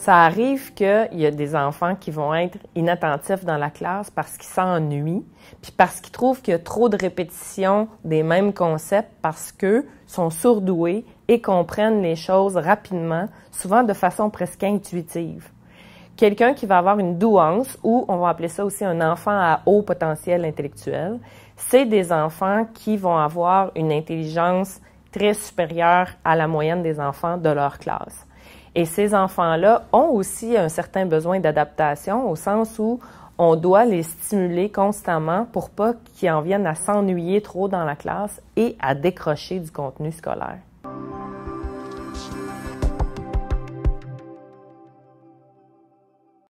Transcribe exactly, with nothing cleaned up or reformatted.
Ça arrive qu'il y a des enfants qui vont être inattentifs dans la classe parce qu'ils s'ennuient, puis parce qu'ils trouvent qu'il y a trop de répétitions des mêmes concepts, parce qu'eux sont surdoués et comprennent les choses rapidement, souvent de façon presque intuitive. Quelqu'un qui va avoir une douance, ou on va appeler ça aussi un enfant à haut potentiel intellectuel, c'est des enfants qui vont avoir une intelligence très supérieure à la moyenne des enfants de leur classe. Et ces enfants-là ont aussi un certain besoin d'adaptation au sens où on doit les stimuler constamment pour pas qu'ils en viennent à s'ennuyer trop dans la classe et à décrocher du contenu scolaire.